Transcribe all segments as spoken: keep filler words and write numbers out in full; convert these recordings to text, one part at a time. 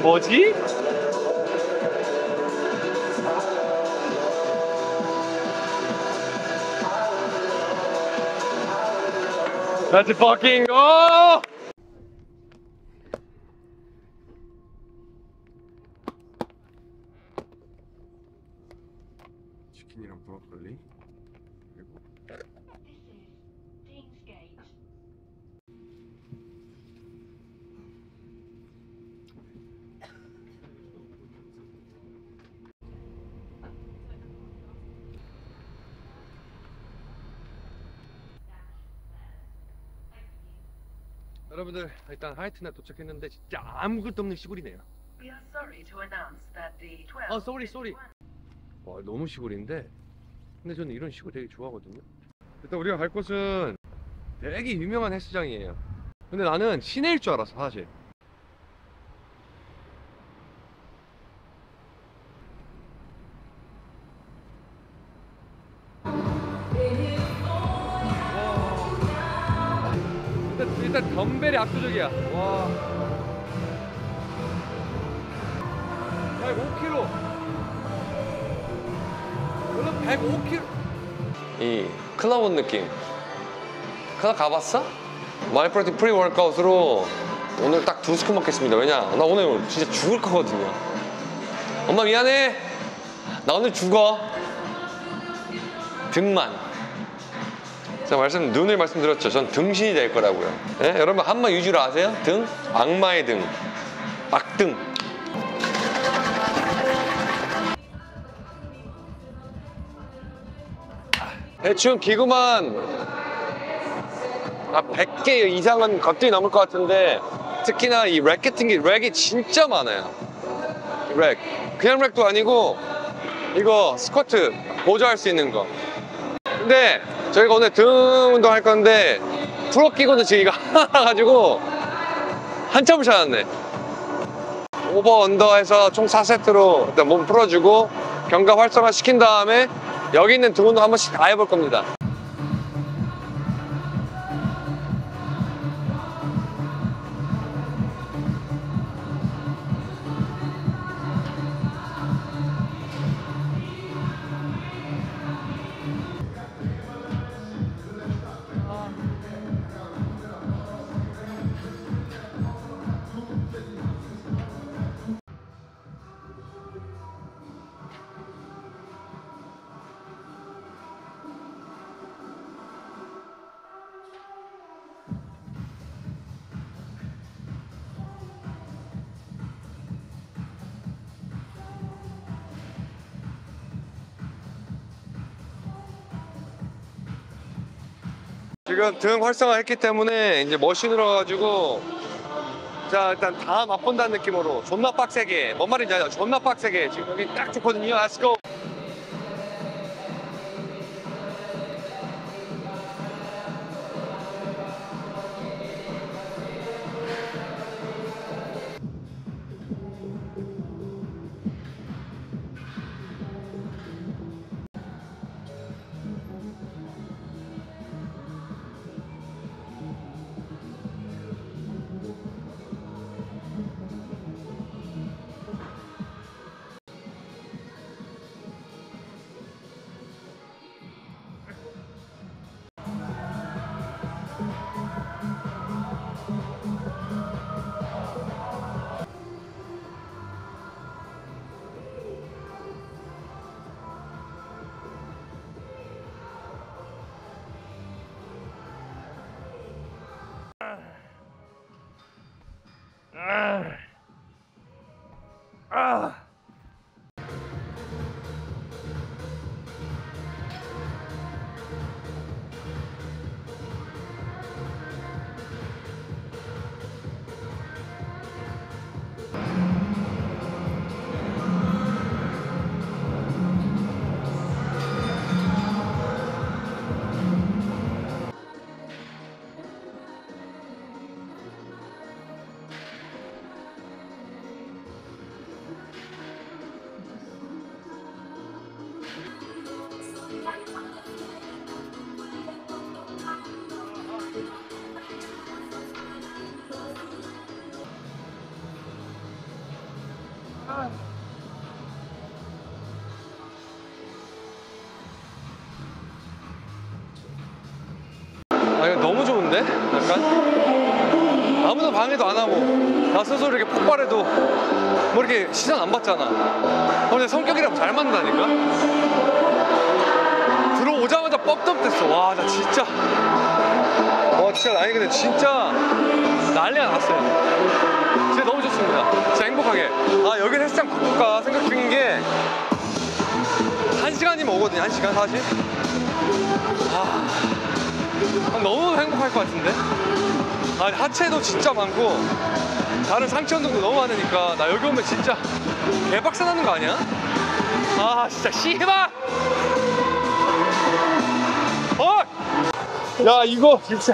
뭐지? That's fucking oh! 치킨이랑 브로콜리 그리고 여러분들 일단 하이튼에 도착했는데 진짜 아무것도 없는 시골이네요. 어, 쏘리 쏘리. 와, 너무 시골인데 근데 저는 이런 시골 되게 좋아하거든요. 일단 우리가 갈 곳은 되게 유명한 헬스장이에요. 근데 나는 시내일 줄 알았어 사실. 일단, 일단 덤벨이 압도적이야. 와, 백오 킬로그램. 여러분 백오 킬로그램. 이 클럽 온 느낌. 클럽 가봤어? 마이프로틴 프리 월크아웃으로 오늘 딱 두 스쿱 먹겠습니다. 왜냐? 나 오늘 진짜 죽을 거거든요. 엄마 미안해. 나 오늘 죽어. 등만. 제가 말씀, 눈을 말씀드렸죠. 전 등신이 될 거라고요. 예? 여러분 한마 유주로 아세요? 등? 악마의 등. 악등. 대충 기구만 아, 백 개 이상은 거뜬히 넘을 것 같은데 특히나 이 렉 같은 게 렉이 진짜 많아요. 렉. 그냥 렉도 아니고 이거 스쿼트 보조할 수 있는 거. 근데 저희가 오늘 등 운동 할 건데 프로 끼고는 지금 이거 하나 가지고 한참을 찾았네. 오버 언더 해서 총 사 세트로 일단 몸 풀어주고 견갑 활성화 시킨 다음에 여기 있는 등 운동 한 번씩 다 해볼 겁니다. 지금 등 활성화 했기 때문에 이제 머신으로 가지고 자 일단 다 맛본다는 느낌으로 존나 빡세게, 뭔 말인지 알죠? 존나 빡세게 지금 여기 딱 좋거든요. Let's go. 아, 이거 너무 좋은데? 약간 아무도 방해도 안 하고 나 스스로 이렇게 폭발해도 뭐 이렇게 시선 안 받잖아. 근데 성격이랑 잘 맞는다니까. 들어오자마자 뻑떡됐어. 와, 나 진짜 와 진짜 아니 근데 진짜 난리가 났어요. 진짜 너무 좋습니다. 진짜 행복하게. 아, 여기 헬스장 바꿀까 생각 중인 게 한 시간이면 오거든요. 한 시간 사실. 아, 너무 행복할 것 같은데. 아, 하체도 진짜 많고 다른 상체 운동도 너무 많으니까 나 여기 오면 진짜 개박살 나는 거 아니야? 아, 진짜 씨발. 어! 야, 이거 진짜.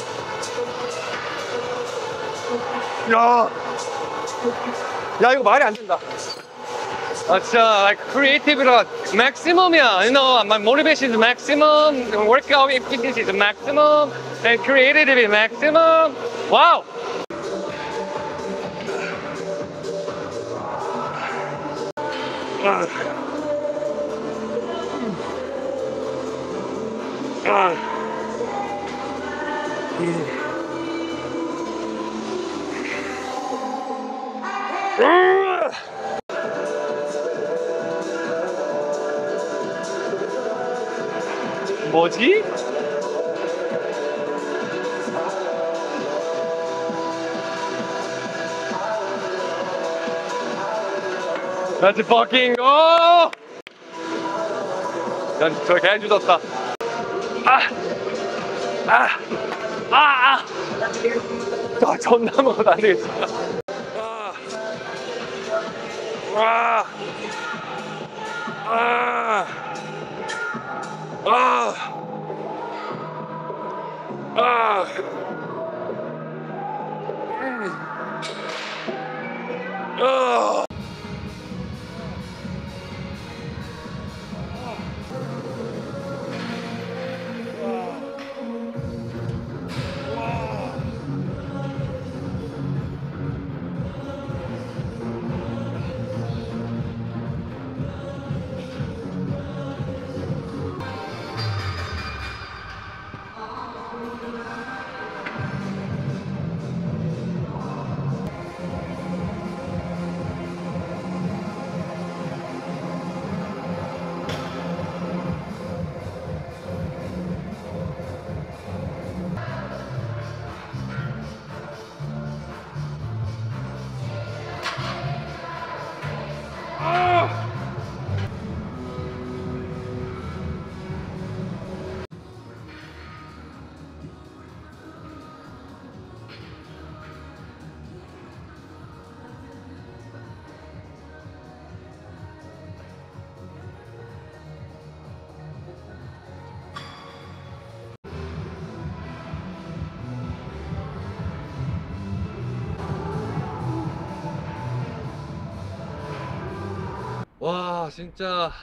야, 야, 이거 말이 안 된다. 아, 진짜 like creative가 maximum이야. You know, my motivation is maximum, workout efficiency is maximum, and creativity is maximum. Wow. 아. 아. 음. 뭐지? Let's fucking go! 난 저렇게 해주셨다. 아! 아! 아! 아! 아, 존나 먹어도 안 되겠어. 아! 아! 아! 아! 아! 음. 아! 와, 진짜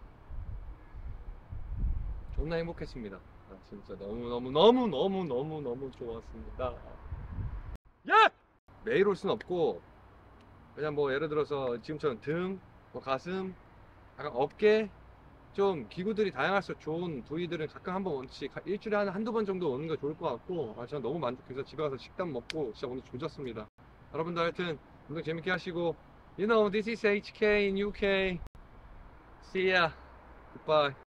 존나 행복했습니다. 아, 진짜 너무너무너무너무너무너무 좋았습니다. 야! 매일 올 순 없고 그냥 뭐 예를 들어서 지금처럼 등, 뭐 가슴, 약간 어깨 좀 기구들이 다양할수록 좋은 부위들은 가끔 한번 원씩 일주일에 한 한두 번 정도 오는 게 좋을 것 같고, 아, 저는 너무 만족해서 집에 가서 식단 먹고 진짜 오늘 조졌습니다. 여러분들 하여튼 운동 재밌게 하시고, You know, this is 에이치 케이 in 유케이. See ya. Goodbye.